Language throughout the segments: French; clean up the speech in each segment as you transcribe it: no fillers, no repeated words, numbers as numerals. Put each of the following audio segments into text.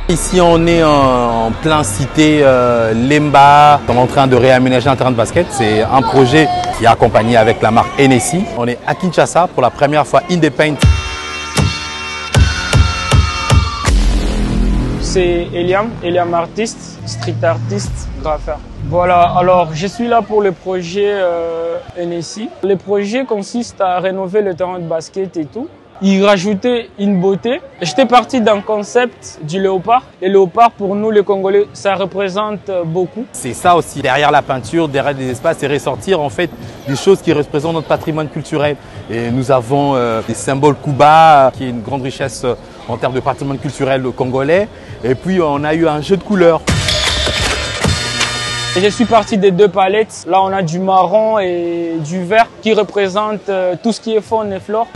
Ici, on est en plein cité Lemba. On est en train de réaménager un terrain de basket. C'est un projet qui est accompagné avec la marque NSI. On est à Kinshasa pour la première fois in the paint. C'est Eliam artiste, street artiste, graffeur. Voilà, alors je suis là pour le projet NSI. Le projet consiste à rénover le terrain de basket et tout. Y rajouter une beauté. J'étais parti d'un concept du léopard. Le léopard, pour nous les Congolais, ça représente beaucoup. C'est ça aussi, derrière la peinture, derrière des espaces, c'est ressortir en fait des choses qui représentent notre patrimoine culturel. Et nous avons des symboles Kuba, qui est une grande richesse en termes de patrimoine culturel congolais. Et puis on a eu un jeu de couleurs. Et je suis parti des deux palettes. Là on a du marron et du vert qui représentent tout ce qui est faune et flore.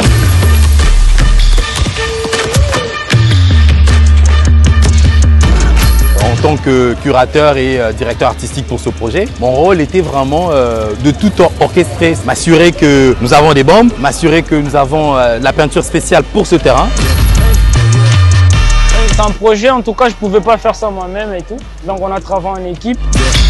En tant que curateur et directeur artistique pour ce projet, mon rôle était vraiment de tout orchestrer, m'assurer que nous avons des bombes, m'assurer que nous avons la peinture spéciale pour ce terrain. C'est un projet, en tout cas je ne pouvais pas faire ça moi-même et tout, donc on a travaillé en équipe.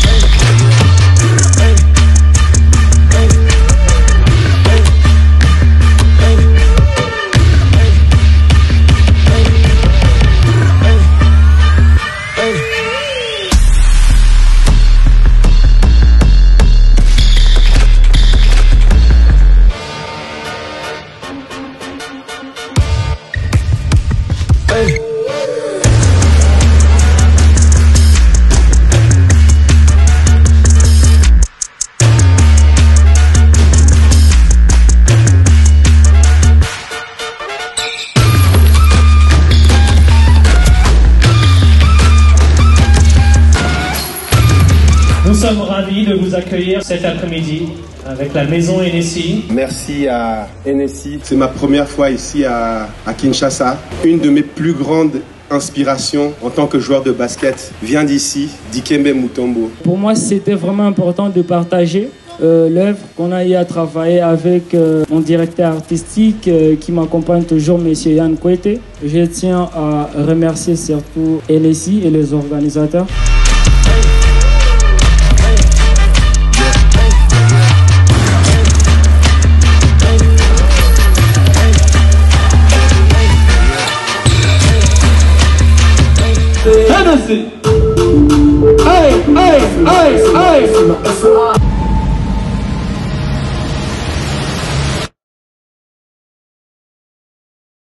Nous sommes ravis de vous accueillir cet après-midi avec la maison NSI. Merci à NSI. C'est ma première fois ici à Kinshasa. Une de mes plus grandes inspirations en tant que joueur de basket vient d'ici, Dikembe Mutombo. Pour moi, c'était vraiment important de partager l'œuvre qu'on a eu à travailler avec mon directeur artistique qui m'accompagne toujours, M. Yann Kouete. Je tiens à remercier surtout NSI et les organisateurs. Hey, hey, hey, hey.